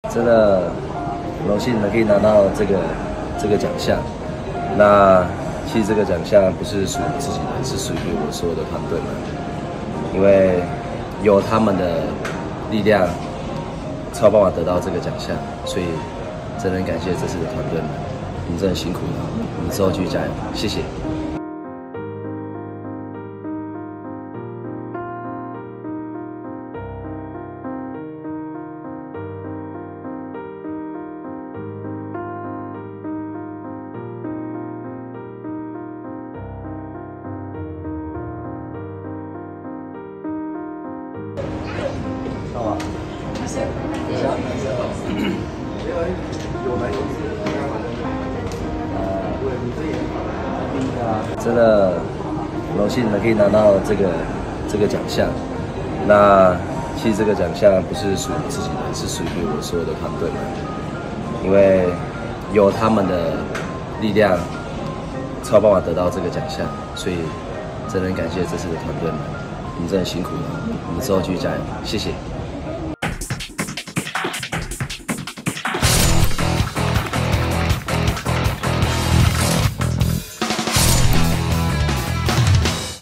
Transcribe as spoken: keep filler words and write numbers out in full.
真的荣幸能可以拿到这个这个奖项。那其实这个奖项不是属于自己的，是属于我所有的团队们，因为有他们的力量，才有办法得到这个奖项，所以真的很感谢这次的团队们，你们真的辛苦了，你们之后继续加油，谢谢。好吧，真的荣幸能可以拿到这个这个奖项。那其实这个奖项不是属于自己的，是属于我所有的团队们，因为有他们的力量，才有办法得到这个奖项，所以真的很感谢这次的团队们，你们真的辛苦了，你们之后继续加油，谢谢。